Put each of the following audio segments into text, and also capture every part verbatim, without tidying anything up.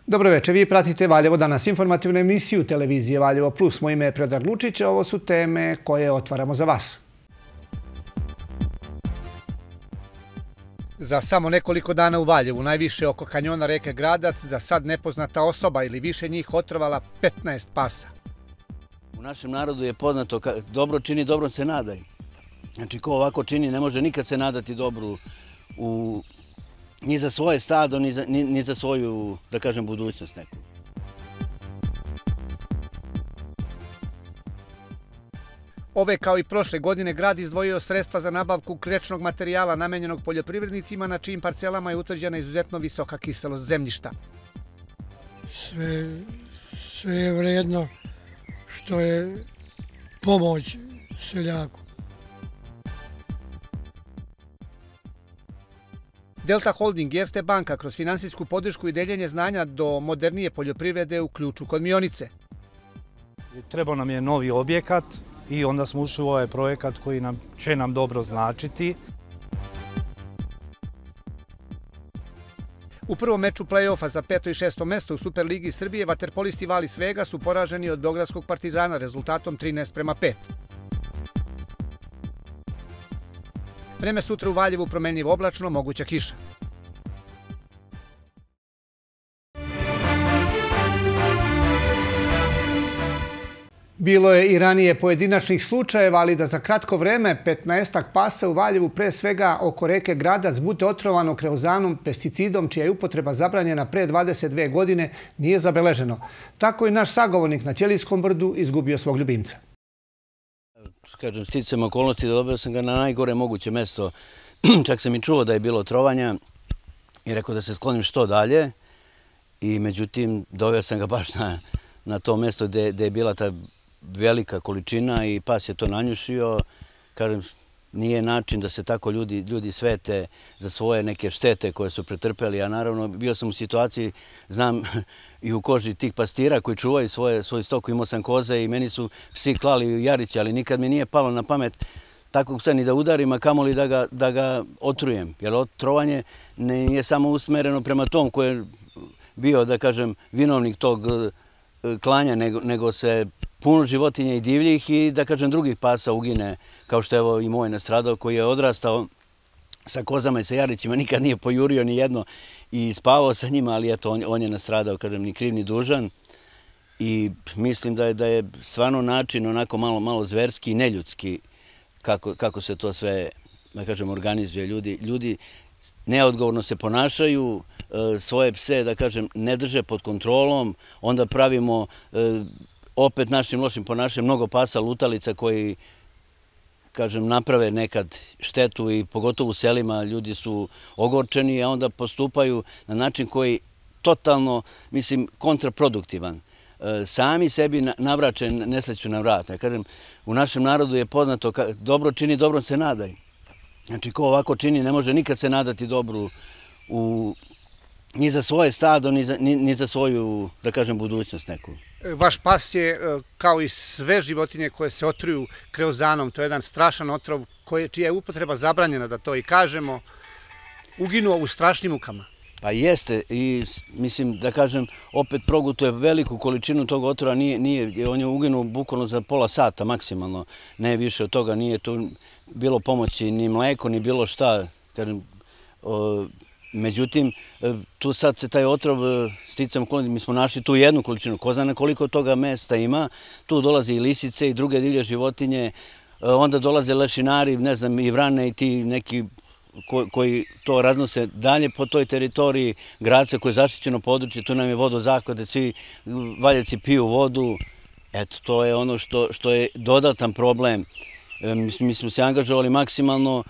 Dobro večer, vi pratite Valjevo danas, informativnu emisiju televizije Valjevo Plus. Moje ime je Predrag Lučić, ovo su teme koje otvaramo za vas. Za samo nekoliko dana u Valjevu, najviše oko kanjona reke Gradac, za sad nepoznata osoba ili više njih otrovala petnaest pasa. U našem narodu je poznato dobro čini, dobro se nadaj. Znači, ko ovako čini ne može nikad se nadati dobru u ni za svoje stado, ni za, ni, ni za svoju, da kažem, budućnost neku. Ove, kao i prošle godine, grad izdvojio sredstva za nabavku krečnog materijala namenjenog poljoprivrednicima, na čijim parcelama je utvrđena izuzetno visoka kiselost zemljišta. Sve, sve je vredno što je pomoć seljaku. Delta Holding Erste banka kroz finansijsku podršku i deljenje znanja do modernije poljoprivrede u ključu kod Mionice. Trebao nam je novi objekat i onda smo ušli u ovaj projekat koji nam, će nam dobro značiti. U prvom meču play-offa za peto i šesto mesto u Superligi Srbije vaterpolisti Vali Svega su poraženi od Beogradskog Partizana rezultatom trinaest prema pet. Vreme sutra u Valjevu promenljivo oblačno, moguća kiša. Bilo je i ranije pojedinačnih slučajeva, ali da za kratko vreme petnaestak pasa u Valjevu, pre svega oko reke Gradac, bude otrovano kreozanom, pesticidom, čija je upotreba zabranjena pre dvadeset dve godine, nije zabeleženo. Tako i naš sagovornik na Ćelijskom brdu izgubio svog ljubimca. Kažem, sticajem okolnosti, dobio sam ga na najgore moguće mesto. Čak sam i čuo da je bilo trovanja i rekao da se sklonim što dalje. I međutim, doveo sam ga baš na, na to mesto gde, gde je bila ta velika količina i pas je to nanjušio. Kažem, nije način da se tako ljudi, ljudi svete za svoje neke štete koje su pretrpeli. A naravno, bio sam u situaciji, znam i u koži tih pastira koji čuvaju svoje, svoj stoku. Imao sam koze i meni su psi klali jariće, ali nikad mi nije palo na pamet takvog psa ni da udarim, a kamoli da ga, da ga otrujem. Jer otrovanje nije samo usmereno prema tom koji je bio, da kažem, vinovnik tog klanja, nego, nego se puno životinja i divljih i, da kažem, drugih pasa ugine, kao što je evo i moj nastradao, koji je odrastao sa kozama i sa jarićima, nikad nije pojurio ni jedno i spavao sa njima, ali eto, on, on je nastradao, kažem, ni kriv ni dužan. I mislim da je, da je stvarno način onako malo, malo zverski i neljudski kako, kako se to sve, da kažem, organizuje. Ljudi, ljudi neodgovorno se ponašaju, svoje pse, da kažem, ne drže pod kontrolom, onda pravimo opet našim lošim ponašanjem mnogo pasa lutalica koji, kažem, naprave nekad štetu i pogotovo u selima ljudi su ogorčeni, a onda postupaju na način koji totalno, mislim, kontraproduktivan. Sami sebi navrače nesreću na vrat. Ja kažem, u našem narodu je poznato dobro čini, dobro se nadaj. Znači, ko ovako čini ne može nikad se nadati dobru u, ni za svoje stado, ni za, ni, ni za svoju, da kažem, budućnost neku. Vaš pas je, kao i sve životinje koje se otruju kreozanom, to je jedan strašan otrov koje, čija je upotreba zabranjena, da to i kažemo, uginuo u strašnim mukama. Pa jeste i mislim da kažem opet progutuje veliku količinu tog otrova, nije, nije, on je uginuo bukvalno za pola sata maksimalno, ne više od toga, nije tu bilo pomoći ni mleko ni bilo šta, kažem, o, međutim tu sad se taj otrov sticam, mi smo našli tu jednu količinu, ko zna na koliko toga mesta ima, tu dolaze i lisice i druge divlje životinje, onda dolaze lešinari, ne znam, i vrane i ti neki koji to raznose dalje po toj teritoriji Gradca koje je zaštićeno područje, tu nam je vodozahvat, svi Valjevci piju vodu. Eto, to je ono što, što je dodatan problem. Mi smo se angažovali maksimalno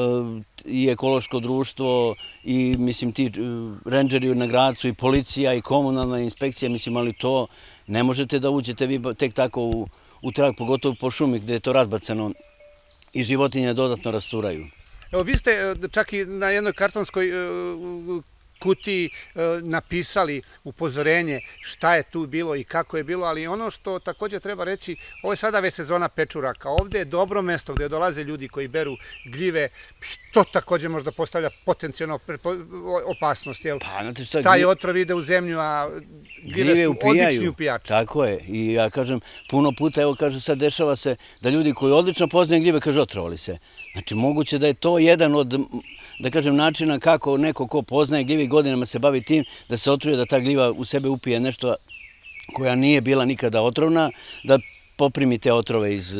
i ekološko društvo i mislim ti rendžeri na Gradcu i policija i komunalna inspekcija, mislim, ali to ne možete da uđete vi tek tako u, u trag, pogotovo po šumi gde je to razbacano i životinje dodatno rasturaju. Evo, vi ste čak i na jednoj kartonskoj kutiji napisali upozorenje šta je tu bilo i kako je bilo, ali ono što također treba reći, ovo je sada već sezona pečuraka. Ovdje je dobro mesto gdje dolaze ljudi koji beru gljive, to također možda postavlja potencijalno opasnost. Taj otrov ide u zemlju, a gljive su odlični upijači. Tako je. I ja kažem, puno puta, evo kaže, sad dešava se da ljudi koji odlično poznaju gljive, kaže, otrovali se. Znači, moguće da je to jedan od, da kažem, načina kako neko ko poznaje gljive i godinama se bavi tim, da se otruje, da ta gljiva u sebe upije nešto koja nije bila nikada otrovna, da poprimi te otrove iz...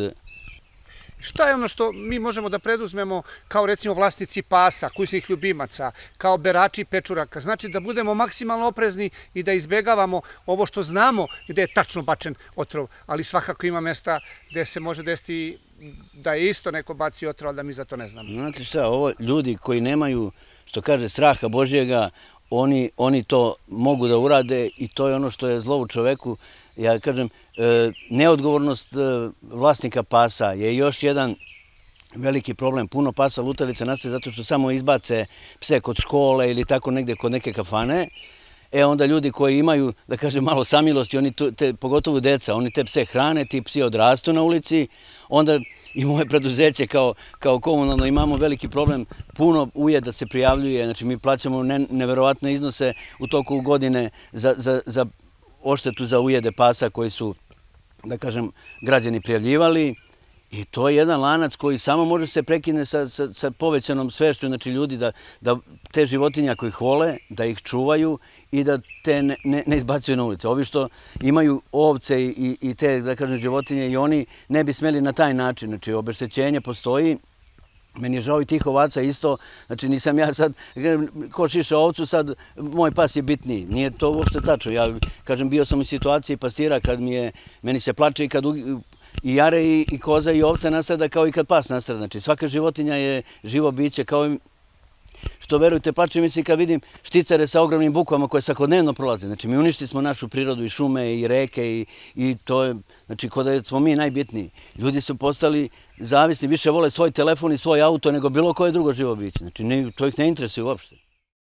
Šta je ono što mi možemo da preduzmemo kao recimo vlasnici pasa, kućnih ljubimaca, kao berači pečuraka? Znači da budemo maksimalno oprezni i da izbegavamo ovo što znamo gde je tačno bačen otrov, ali svakako ima mesta gde se može desiti da je isto neko baci otrov, ali da mi za to ne znamo. Znate šta, ovo ljudi koji nemaju, što kaže, straha Božjega, oni to mogu da urade i to je ono što je zlo u čoveku. Ja kažem, neodgovornost vlasnika pasa je još jedan veliki problem. Puno pasa lutalica nastaje zato što samo izbace pse kod škole ili tako negde kod neke kafane. E onda ljudi koji imaju, da kažem, malo samilosti, pogotovo deca, oni te pse hrane, ti psi odrastu na ulici, onda i moje preduzeće kao komunalno imamo veliki problem, puno ujeda se prijavljuje, znači mi plaćamo neverovatne iznose u toku godine za oštetu za ujede pasa koji su, da kažem, građani prijavljivali i to je jedan lanac koji samo može se prekine sa povećanom svešću, znači ljudi da te životinje ako ih vole, da ih čuvaju i da te ne izbacuju na ulicu. Ovi što imaju ovce i te, da kažem, životinje i oni ne bi smeli na taj način, znači obeštećenje postoji. Meni je žao i tih ovaca isto, znači nisam ja sad, ko šiša ovcu, sad moj pas je bitniji. Nije to uopšte tačno. Ja, kažem, bio sam u situaciji pastira kad mi je, meni se plače i kad i jare i koza i ovca nastrada kao i kad pas nastrada. Znači svaka životinja je živo biće, kao što verujte, plače mi se kad vidim šticare sa ogromnim bukvama koje svakodnevno prolaze. Znači mi uništili smo našu prirodu i šume i reke i to je, znači kod da smo mi najbitniji. Ljudi su postali zavisni, više vole svoj telefon i svoj auto nego bilo koje drugo živo biće. Znači to ih ne interesuje uopšte.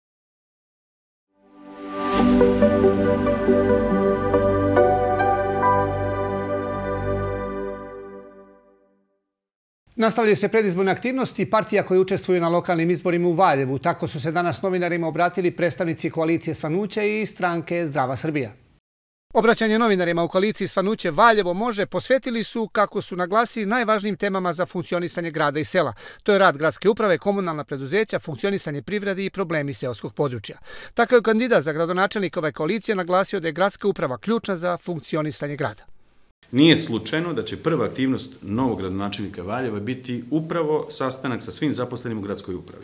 Nastavljaju se predizborne aktivnosti partija koje učestvuju na lokalnim izborima u Valjevu. Tako su se danas novinarima obratili predstavnici koalicije Svanuće i stranke Zdrava Srbija. Obraćanje novinarima u koaliciji Svanuće Valjevo može posvetili su, kako su naglasili, najvažnijim temama za funkcionisanje grada i sela. To je rad gradske uprave, komunalna preduzeća, funkcionisanje privrede i problemi seoskog područja. Tako je kandidat za gradonačelnika ove koalicije naglasio da je gradska uprava ključna za funkcionisanje grada. Nije slučajno da će prva aktivnost novog gradonačelnika Valjeva biti upravo sastanak sa svim zaposlenim u gradskoj upravi.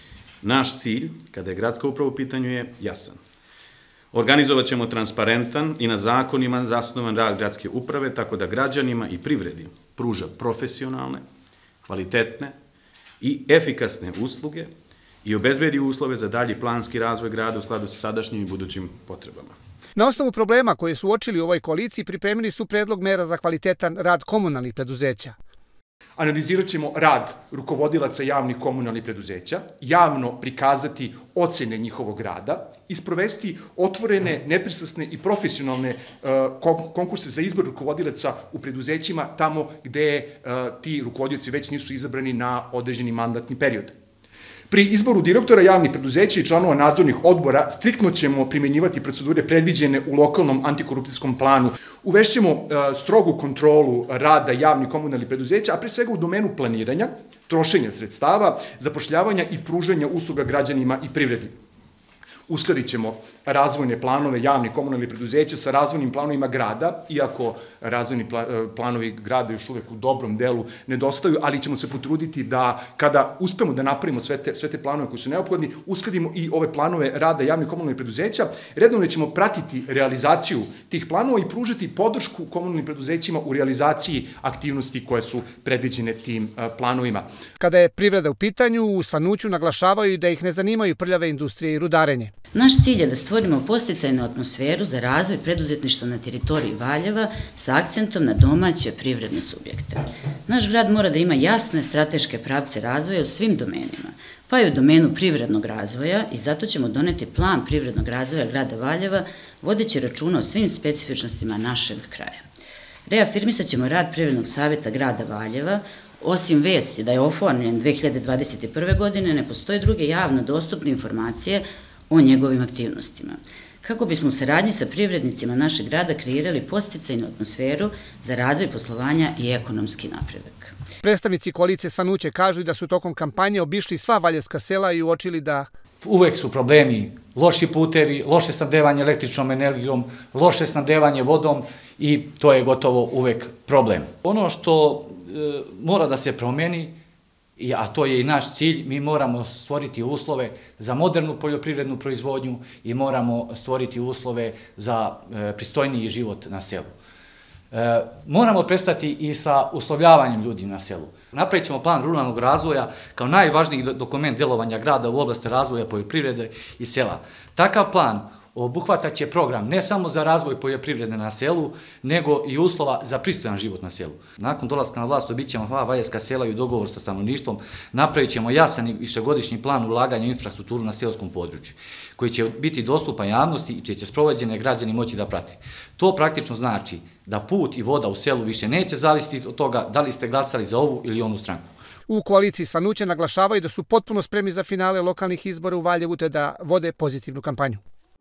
Naš cilj, kada je gradska uprava u pitanju, je jasan. Organizovat ćemo transparentan i na zakonima zasnovan rad gradske uprave, tako da građanima i privredi pruža profesionalne, kvalitetne i efikasne usluge i obezbedi uslove za dalji planski razvoj grada u skladu sa sadašnjim i budućim potrebama. Na osnovu problema koje su uočili u ovoj koaliciji pripremili su predlog mera za kvalitetan rad komunalnih preduzeća. Analizirat ćemo rad rukovodilaca javnih komunalnih preduzeća, javno prikazati ocene njihovog rada i sprovesti otvorene, nepristrasne i profesionalne konkurse za izbor rukovodilaca u preduzećima tamo gde ti rukovodioci već nisu izabrani na određeni mandatni period. Pri izboru direktora javnih preduzeća i članova nadzornih odbora striktno ćemo primenjivati procedure predviđene u lokalnom antikorupcijskom planu. Uvešćemo strogu kontrolu rada javnih komunalnih preduzeća, a pre svega u domenu planiranja, trošenja sredstava, zapošljavanja i pružanja usluga građanima i privredi. Uskladit ćemo razvojne planove javnih komunalnih preduzeća sa razvojnim planovima grada, iako razvojni planovi grada još uvek u dobrom delu nedostaju, ali ćemo se potruditi da kada uspemo da napravimo sve te planove koji su neophodni, uskladimo i ove planove rada javnih komunalnih preduzeća. Redovno ćemo pratiti realizaciju tih planova i pružiti podršku komunalnim preduzećima u realizaciji aktivnosti koje su predviđene tim planovima. Kada je privreda u pitanju, u Svanuću naglašavaju da ih ne zanimaju prljave industrije i rudarenje. Naš cilj je da stvorimo podsticajnu atmosferu za razvoj preduzetništva na teritoriji Valjeva sa akcentom na domaće privredne subjekte. Naš grad mora da ima jasne strateške pravce razvoja u svim domenima, pa i u domenu privrednog razvoja i zato ćemo doneti plan privrednog razvoja grada Valjeva, vodeći računa o svim specifičnostima našeg kraja. Reafirmisat ćemo rad Privrednog savjeta grada Valjeva. Osim vesti da je oformljen dve hiljade dvadeset prve. godine, ne postoje druge javno dostupne informacije o njegovim aktivnostima. Kako bismo u saradnji sa privrednicima našeg grada kreirali podsticajnu atmosferu za razvoj poslovanja i ekonomski napredak. Predstavnici koalicije Svanuće kažu da su tokom kampanje obišli sva valjevska sela i uočili da uvek su problemi loši putevi, loše snabdevanje električnom energijom, loše snabdevanje vodom i to je gotovo uvek problem. Ono što e, mora da se promeni, a to je i naš cilj, mi moramo stvoriti uslove za modernu poljoprivrednu proizvodnju i moramo stvoriti uslove za e, pristojniji život na selu. E, moramo prestati i sa uslovljavanjem ljudi na selu. Napravit ćemo plan ruralnog razvoja kao najvažniji dokument delovanja grada u oblasti razvoja poljoprivrede i sela. Takav plan obuhvataće program ne samo za razvoj poljoprivrede na selu, nego i uslova za pristojan život na selu. Nakon dolaska na vlast obići ćemo sva valjevska sela i u dogovor sa stanovništvom napravit ćemo jasan i višegodišnji plan ulaganja u infrastrukturu na seoskom području, koji će biti dostupan javnosti i čije će sprovođene građani moći da prate. To praktično znači da put i voda u selu više neće zavisiti od toga da li ste glasali za ovu ili onu stranku. U koaliciji Svanuće naglašavaju da su potpuno spremni za finale lokalnih izbora u Valjevu te da vode pozitivnu kampanju.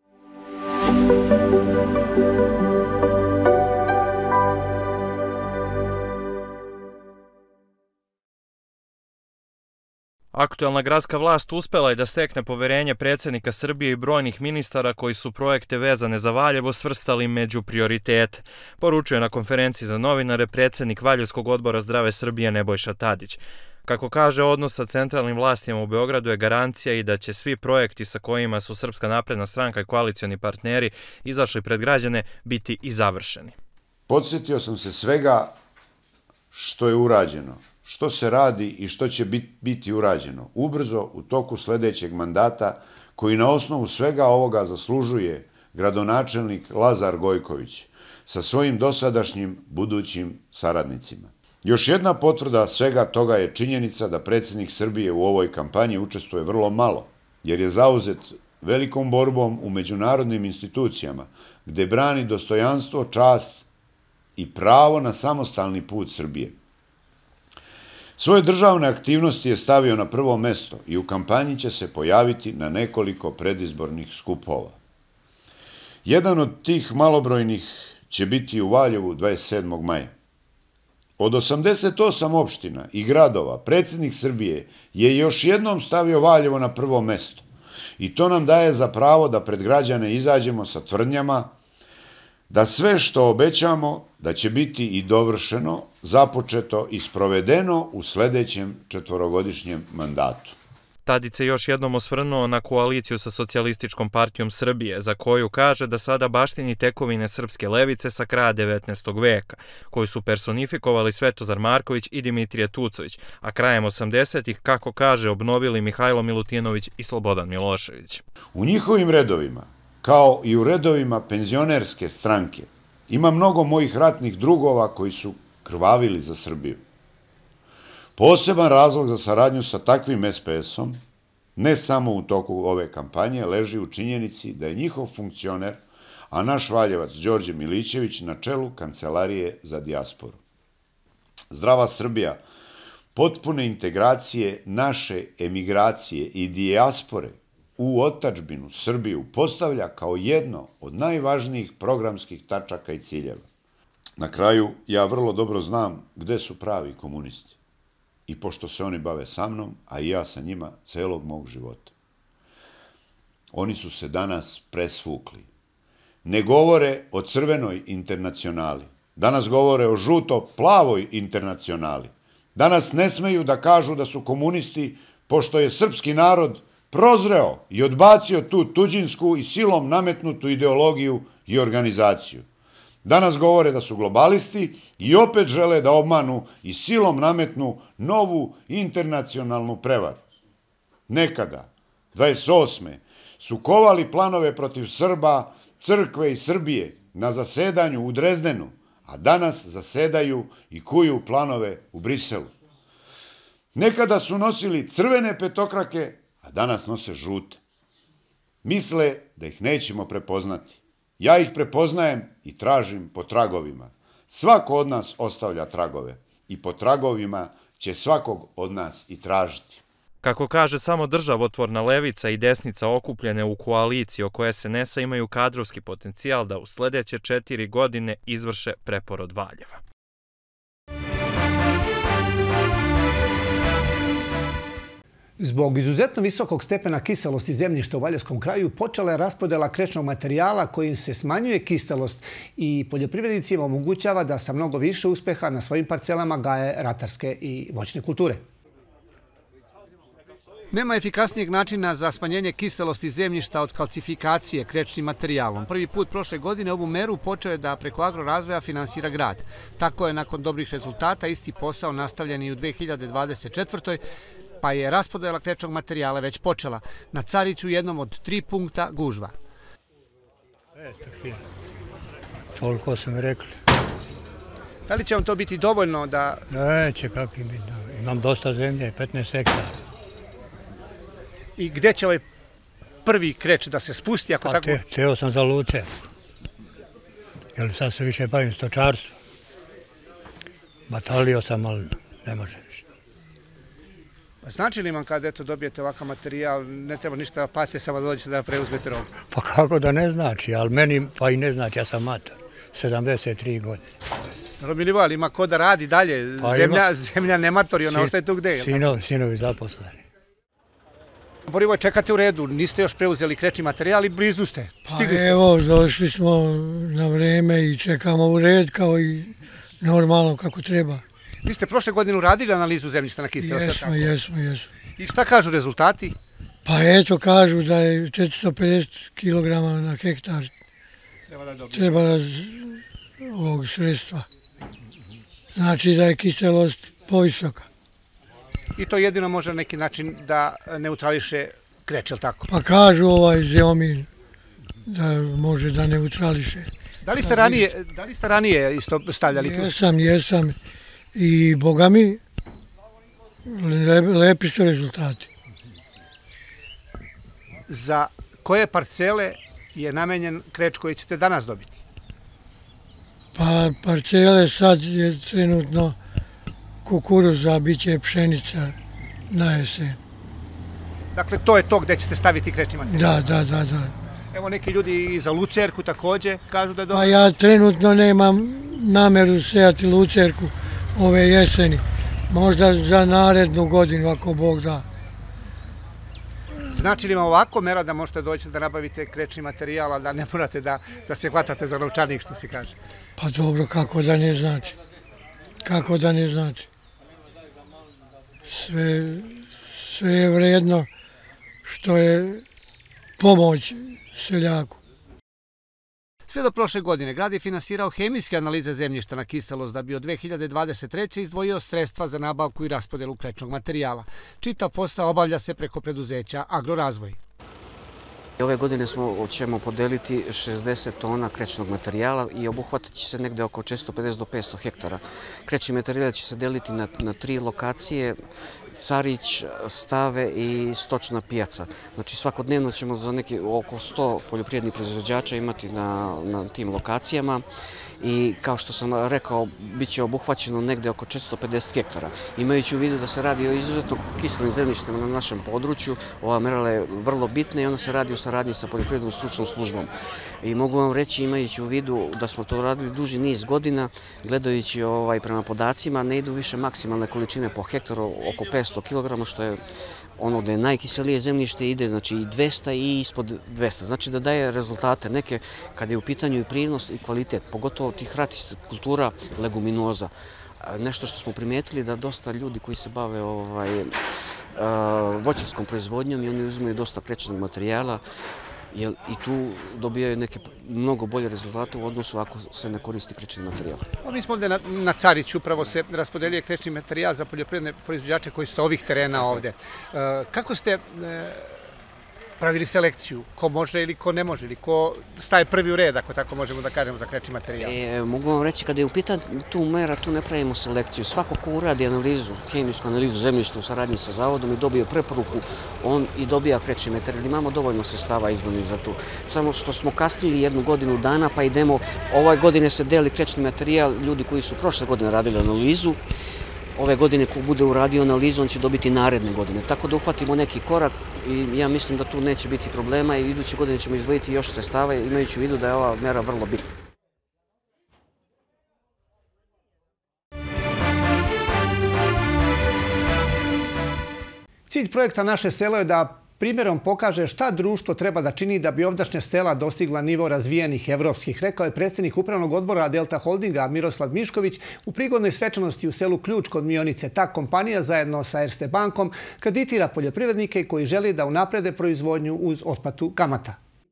Aktuelna gradska vlast uspela je da stekne poverenje predsjednika Srbije i brojnih ministara koji su projekte vezane za Valjevo svrstali među prioritete, poručuje na konferenciji za novinare predsjednik Valjevskog odbora Zdrave Srbije Nebojša Tadić. Kako kaže, odnos sa centralnim vlastima u Beogradu je garancija i da će svi projekti sa kojima su Srpska napredna stranka i koalicioni partneri izašli pred građane biti i završeni. Podsjetio sam se svega što je urađeno, što se radi i što će biti urađeno ubrzo u toku sljedećeg mandata, koji na osnovu svega ovoga zaslužuje gradonačelnik Lazar Gojković sa svojim dosadašnjim budućim saradnicima. Još jedna potvrda svega toga je činjenica da predsjednik Srbije u ovoj kampanji učestvuje vrlo malo, jer je zauzet velikom borbom u međunarodnim institucijama, gde brani dostojanstvo, čast i pravo na samostalni put Srbije. Svoje državne aktivnosti je stavio na prvo mesto i u kampanji će se pojaviti na nekoliko predizbornih skupova. Jedan od tih malobrojnih će biti u Valjevu dvadeset sedmog maja. Od osamdeset osam opština i gradova predsjednik Srbije je još jednom stavio Valjevo na prvo mesto i to nam daje za pravo da pred građane izađemo sa tvrdnjama da sve što obećamo da će biti i dovršeno, započeto i sprovedeno u sljedećem četvorogodišnjem mandatu. Tadić se još jednom osvrnuo na koaliciju sa Socijalističkom partijom Srbije, za koju kaže da sada baštini tekovine srpske levice sa kraja devetnaestog veka, koju su personifikovali Svetozar Marković i Dimitrije Tucović, a krajem osamdesetih, kako kaže, obnovili Mihajlo Milutinović i Slobodan Milošević. U njihovim redovima, kao i u redovima penzionerske stranke, ima mnogo mojih ratnih drugova koji su krvavili za Srbiju. Poseban razlog za saradnju sa takvim es pe esom, ne samo u toku ove kampanje, leži u činjenici da je njihov funkcioner, a naš Valjevac Đorđe Milićević na čelu Kancelarije za dijasporu. Zdrava Srbija, potpune integracije naše emigracije i dijaspore u otadžbinu Srbiju postavlja kao jedno od najvažnijih programskih tačaka i ciljeva. Na kraju, ja vrlo dobro znam gde su pravi komunisti. I pošto se oni bave sa mnom, a i ja sa njima celog mog života. Oni su se danas presvukli. Ne govore o crvenoj internacionali. Danas govore o žuto-plavoj internacionali. Danas ne smeju da kažu da su komunisti, pošto je srpski narod prozreo i odbacio tu tuđinsku i silom nametnutu ideologiju i organizaciju. Danas govore da su globalisti i opet žele da obmanu i silom nametnu novu internacionalnu prevaru. Nekada, dvadeset osme su kovali planove protiv Srba, crkve i Srbije na zasedanju u Drezdenu, a danas zasedaju i kuju planove u Briselu. Nekada su nosili crvene petokrake, a danas nose žute. Misle da ih nećemo prepoznati. Ja ih prepoznajem i tražim po tragovima. Svako od nas ostavlja tragove i po tragovima će svakog od nas i tražiti. Kako kaže samo državotvorna levica i desnica okupljene u koaliciji oko es en es a imaju kadrovski potencijal da u sljedeće četiri godine izvrše preporod Valjeva. Zbog izuzetno visokog stepena kiselosti zemljišta u Valjevskom kraju počela je raspodela krečnog materijala kojim se smanjuje kiselost i poljoprivrednicima omogućava da sa mnogo više uspeha na svojim parcelama gaje ratarske i voćne kulture. Nema efikasnijeg načina za smanjenje kiselosti zemljišta od kalcifikacije krečnim materijalom. Prvi put prošle godine ovu meru počeo je da preko agrorazvoja finansira grad. Tako je nakon dobrih rezultata isti posao nastavljen i u dve hiljade dvadeset četvrtoj. pa je raspodela krečnog materijala već počela. Na Cariću jednom od tri punkta gužva. Toliko su mi rekli. Da li će vam to biti dovoljno da... Neće, kako im biti. Imam dosta zemlje, petnaest hektara. I gdje će ovaj prvi kreč da se spusti? Ako tako... Teo sam za Lucer. Jer sad se više bavim stočarstvom. Batalio sam, ali ne može više. Znači li vam kad eto dobijete ovakav materijal, ne treba ništa da platite, samo da dođete da preuzmete robu? Pa kako da ne znači, ali meni pa i ne znači, ja sam mator, sedamdeset tri godine. Romilivo, ali ima ko da radi dalje, zemlja ne matori, ona ostaje tu gde je? Sinovi zaposleni. Borivo, čekate u redu, niste još preuzeli krečni materijal i blizu ste, stigli ste. Pa evo, došli smo na vreme i čekamo u red kao i normalno kako treba. Vi ste prošle godine uradili analizu zemljišta na kiselost? Jesmo, jesmo, jesmo. I šta kažu rezultati? Pa eto, kažu da je četiristo pedeset kilograma na hektar treba ovog sredstva. Znači da je kiselost povisoka. I to jedino može na neki način da neutrališe kreč, je li tako? Pa kažu ovaj zeomin da može da neutrališe. Da li ste ranije, da li ste ranije isto stavljali? Jesam, jesam. I, boga mi, lepi su rezultati. Za koje parcele je namenjen kreč koji ćete danas dobiti? Pa parcele sad je trenutno kukuruza, bit će pšenica na jesen. Dakle, to je to gdje ćete staviti krečni materijal? Da, da, da, da. Evo neki ljudi i za lucerku također kažu da je dobro. Pa ja trenutno nemam nameru sejati lucerku ove jeseni. Možda za narednu godinu, ako Bog da. Znači li vam ovako mera da možete doći da nabavite krečni materijal, a da ne morate da se hvatate za novčanik, što se kaže? Pa dobro, kako da ne znači. Kako da ne znači. Sve je vredno što je pomoć seljaku. Sve do prošle godine grad je finansirao hemijske analize zemljišta na kiselost da bi od dve hiljade dvadeset treće izdvojio sredstva za nabavku i raspodelu krečnog materijala. Čitav posao obavlja se preko preduzeća Agrorazvoj. Ove godine ćemo podeliti šezdeset tona krečnog materijala i obuhvatit će se negde oko četiristo pedeset do petsto hektara. Krečni materijal će se deliti na tri lokacije, Carić, Stave i stočna pijaca. Znači svakodnevno ćemo za neki oko sto poljoprivrednih proizvođača imati na tim lokacijama i kao što sam rekao, bit će obuhvaćeno negde oko četiristo pedeset hektara. Imajući u vidu da se radi o izuzetno kiselim zemljištima na našem području, ova mera je vrlo bitna i ona se radi u saradnji sa poljoprivrednom stručnom službom. I mogu vam reći, imajući u vidu da smo to radili duži niz godina, gledajući prema podacima, ne idu više maksimalne količine po hektaru, oko petsto kilograma, što je ono gde je najkiselije zemljište, ide znači i dvesta i ispod dvesta. Znači da daje rezultate neke kad je u pitanju i prinos i kvalitet, pogotovo tih ratistih kultura leguminoza. Nešto što smo primetili da dosta ljudi koji se bave voćarskom proizvodnjom i oni uzimaju dosta krečnog materijala i tu dobijaju neke mnogo bolje rezultate u odnosu ako se ne koristi krečni materijal. Mi smo ovdje na Cariću, upravo se raspodeljuje krečni materijal za poljoprivredne proizvođače koji su sa ovih terena ovdje. Kako ste pravili selekciju, ko može ili ko ne može, ili ko staje prvi u red, ako tako možemo da kažemo, za krečni materijal? E, mogu vam reći, kada je u pitanju tu mera, tu ne pravimo selekciju. Svako ko uradi analizu, hemijsku analizu zemljišta u saradnji sa zavodom i dobije preporuku, on i dobija krečni materijal. Imamo dovoljno sredstava izdvojeni za tu. Samo što smo kasnili jednu godinu dana, pa idemo, ove godine se deli krečni materijal, ljudi koji su prošle godine radili analizu, ove godine ko bude uradio analizu, on će dobiti naredne godine. Tako da uhvatimo neki korak i ja mislim da tu neće biti problema i iduće godine ćemo izdvojiti još sredstava, imajući u vidu da je ova mera vrlo bitna. Cilj projekta Naše selo je da primjerom pokaže šta društvo treba da čini da bi ovdašnja sela dostigla nivo razvijenih evropskih, rekao je predsjednik Upravnog odbora Delta Holdinga Miroslav Mišković u prigodnoj svečanosti u selu Ključ kod Mionice. Ta kompanija zajedno sa Erste bankom kreditira poljoprivrednike koji želi da unaprede proizvodnju uz otplatu kamata.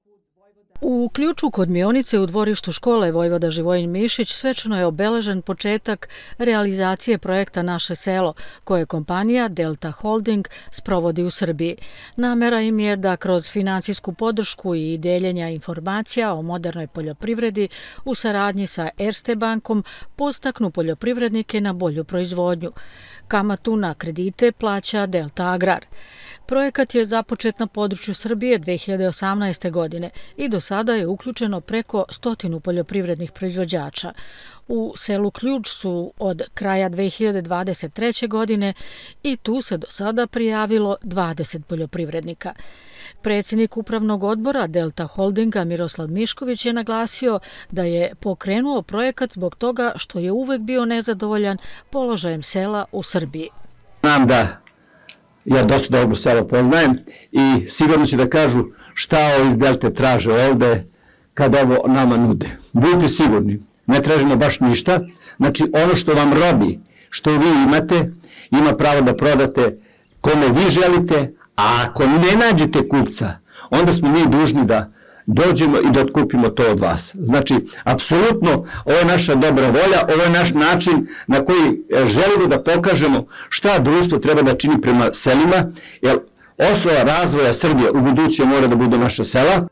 U Ključu kod Mionice u dvorištu škole Vojvoda Živojin Mišić svečano je obeležen početak realizacije projekta Naše selo, koje kompanija Delta Holding sprovodi u Srbiji. Namera im je da kroz finansijsku podršku i deljenja informacija o modernoj poljoprivredi u saradnji sa Erste bankom podstaknu poljoprivrednike na bolju proizvodnju. Kamatu na kredite plaća Delta Agrar. Projekat je započet na području Srbije dve hiljade osamnaeste. godine i do sada je uključeno preko stotinu poljoprivrednih proizvođača. U selu Ključ su od kraja dve hiljade dvadeset treće. godine i tu se do sada prijavilo dvadeset poljoprivrednika. Predsjednik Upravnog odbora Delta Holdinga Miroslav Mišković je naglasio da je pokrenuo projekat zbog toga što je uvek bio nezadovoljan položajem sela u Srbiji. Znam da ja dosta dobro selo poznajem i sigurno će da kažu šta ovo iz Delte traže ovde kad ovo nama nude. Budite sigurni, ne tražimo baš ništa. Znači ono što vam rodi, što vi imate, ima pravo da prodate kome vi želite, a ako ne nađete kupca, onda smo mi dužni da dođemo i da otkupimo to od vas. Znači, apsolutno, ovo je naša dobra volja, ovo je naš način na koji želimo da pokažemo šta društvo treba da čini prema selima, jer osnova razvoja Srbije u buduće mora da bude naša sela.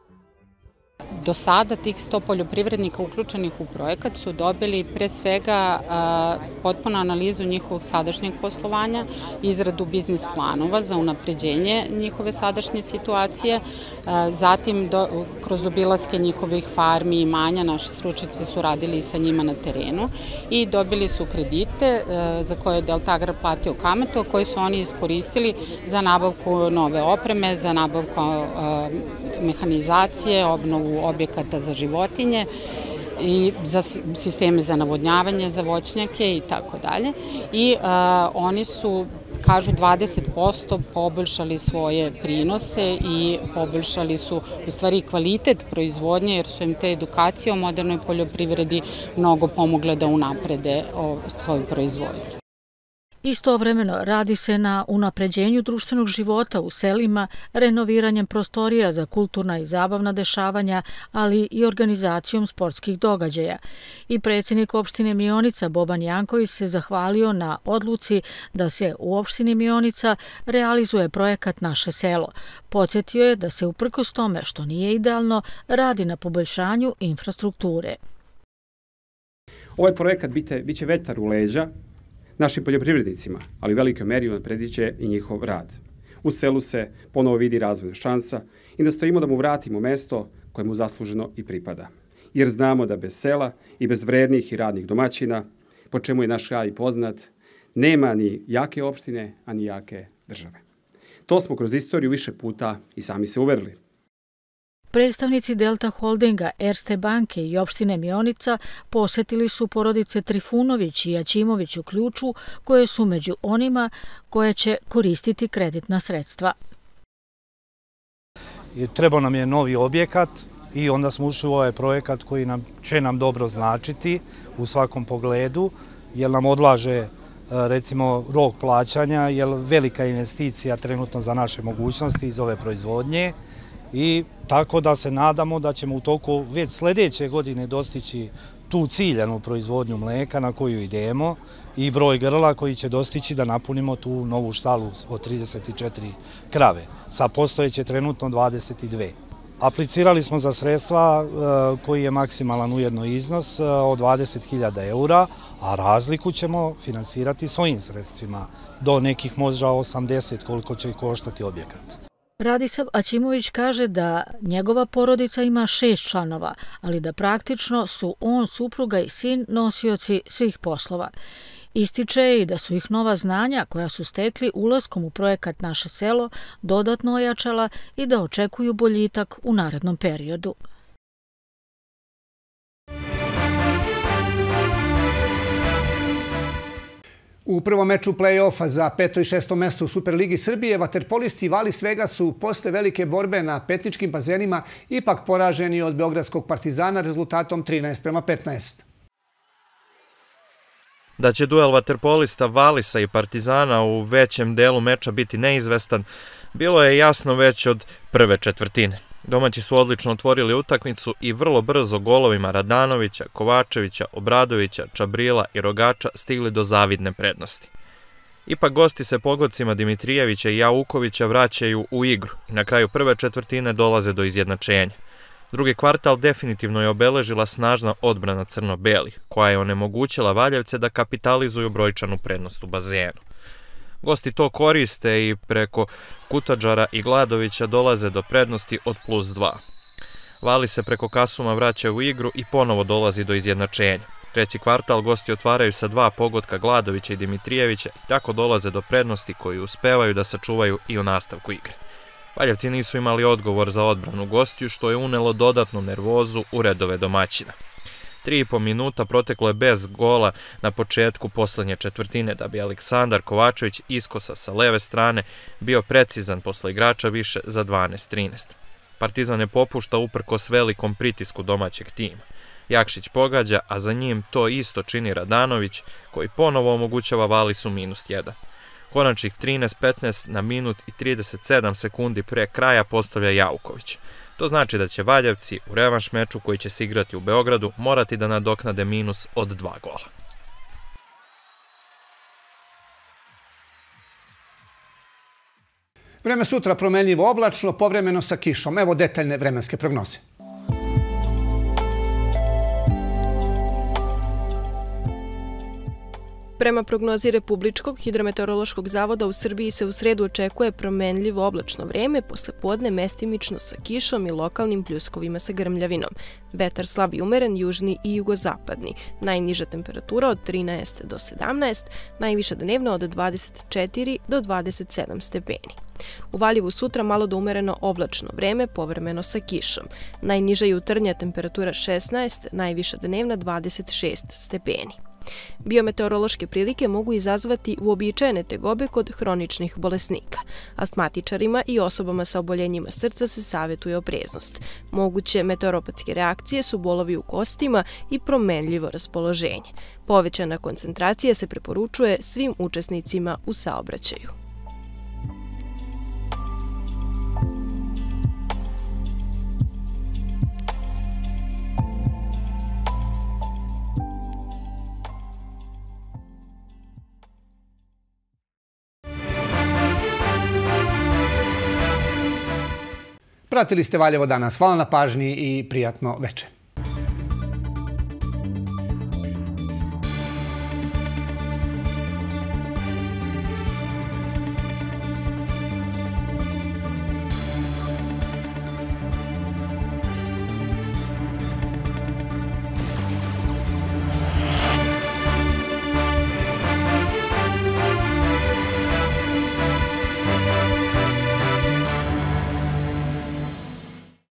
Do sada tih sto poljoprivrednika uključenih u projekat su dobili pre svega potpuno analizu njihovog sadašnjeg poslovanja, izradu biznis planova za unapređenje njihove sadašnje situacije, zatim kroz obilaske njihovih farmi i imanja naši stručnjaci su radili sa njima na terenu i dobili su kredite za koje je Delta Agrar platio kamatu, koje su oni iskoristili za nabavku nove opreme, za nabavku mehanizacije, obnovu objekata za životinje i za sisteme za navodnjavanje, za voćnjake i tako dalje. I oni su, kažu, dvadeset posto poboljšali svoje prinose i poboljšali su u stvari kvalitet proizvodnje jer su im te edukacije o modernoj poljoprivredi mnogo pomogle da unaprede svoju proizvodnju. Istovremeno radi se na unapređenju društvenog života u selima, renoviranjem prostorija za kulturna i zabavna dešavanja, ali i organizacijom sportskih događaja. I predsjednik opštine Mionica Boban Janković se zahvalio na odluci da se u opštini Mionica realizuje projekat Naše selo. Podsjetio je da se uprkos tome što nije idealno radi na poboljšanju infrastrukture. Ovaj projekat biće vetar u leđa našim poljoprivrednicima, ali u velikoj meri unaprediće i njihov rad. U selu se ponovo vidi razvojna šansa i nastojimo da mu vratimo mesto koje mu zasluženo i pripada. Jer znamo da bez sela i bez vrednih i radnih domaćina, po čemu je naš kraj poznat, nema ni jake opštine, a ni jake države. To smo kroz istoriju više puta i sami se uverili. Predstavnici Delta Holdinga, Erste banke i opštine Mionica posjetili su porodice Trifunović i Jaćimović u Ključu, koje su među onima koje će koristiti kreditna sredstva. Trebao nam je novi objekat i onda smo ušli u ovaj projekat koji će nam dobro značiti u svakom pogledu, jer nam odlaže recimo rok plaćanja, jer velika investicija trenutno za naše mogućnosti iz ove proizvodnje. I tako da se nadamo da ćemo u toku već sljedeće godine dostići tu ciljanu proizvodnju mleka na koju idemo i broj grla koji će dostići da napunimo tu novu štalu od trideset četiri krave. Sa postojeće trenutno dvadeset dve. Aplicirali smo za sredstva koji je maksimalan ujedno iznos od dvadeset hiljada eura, a razliku ćemo finansirati svojim sredstvima do nekih možda osamdeset koliko će koštati objekat. Radisav Aćimović kaže da njegova porodica ima šest članova, ali da praktično su on, supruga i sin nosioci svih poslova. Ističe i da su ih nova znanja koja su stekli ulaskom u projekat Naše selo dodatno ojačala i da očekuju boljitak u narednom periodu. U prvom meču play-offa za peto i šesto mesto u Superligi Srbije vaterpolisti Vali Svega su posle velike borbe na Petničkim bazenima ipak poraženi od Beogradskog Partizana rezultatom trinaest prema petnaest. Da će duel vaterpolista Valisa i Partizana u većem delu meča biti neizvestan, bilo je jasno već od prve četvrtine. Domaći su odlično otvorili utakmicu i vrlo brzo golovima Radanovića, Kovačevića, Obradovića, Čabrila i Rogača stigli do zavidne prednosti. Ipak gosti se pogodcima Dimitrijevića i Jaukovića vraćaju u igru i na kraju prve četvrtine dolaze do izjednačenja. Drugi kvartal definitivno je obeležila snažna odbrana crno-belih, koja je onemogućila Valjevce da kapitalizuju brojčanu prednost u bazenu. Gosti to koriste i preko Kutadžara i Gladovića dolaze do prednosti od plus dva. Vali se preko Kasuma vraća u igru i ponovo dolazi do izjednačenja. Treći kvartal gosti otvaraju sa dva pogotka Gladovića i Dimitrijevića i tako dolaze do prednosti koju uspevaju da sačuvaju i u nastavku igre. Valjevci nisu imali odgovor za odbranu gostiju, što je unelo dodatnu nervozu u redove domaćina. Tri i po minuta proteklo je bez gola na početku poslednje četvrtine, da bi Aleksandar Kovačević iskosa sa leve strane bio precizan posle igrača više za dvanaest trinaest. Partizan ne popušta uprkos velikom pritisku domaćeg tima. Jakšić pogađa, a za njim to isto čini Radanović, koji ponovo omogućava Valisu minus jedan. Konačnih trinaest petnaest na minut i trideset sedam sekundi pre kraja postavlja Jauković. To znači da će Valjevci u revanš meču koji će se igrati u Beogradu morati da nadoknade minus od dva gola. Vreme sutra promenljivo oblačno, povremeno sa kišom. Evo detaljne vremenske prognoze. Prema prognozi Republičkog hidrometeorološkog zavoda u Srbiji se u sredu očekuje promenljivo oblačno vreme, posle podne mestimično sa kišom i lokalnim pljuskovima sa grmljavinom. Vetar slab i umeren, južni i jugozapadni. Najniža temperatura od trinaest do sedamnaest, najviša dnevno od dvadeset četiri do dvadeset sedam stepeni. U Valjevu sutra malo do umereno oblačno vreme, povremeno sa kišom. Najniža jutarnja temperatura šesnaest, najviša dnevna dvadeset šest stepeni. Biometeorološke prilike mogu izazvati uobičajene tegobe kod hroničnih bolesnika. Astmatičarima i osobama sa oboljenjima srca se savjetuje opreznost. Moguće meteoropatske reakcije su bolovi u kostima i promenljivo raspoloženje. Povećana koncentracija se preporučuje svim učesnicima u saobraćaju. Pratili ste Valjevo danas. Hvala na pažnji i prijatno večer.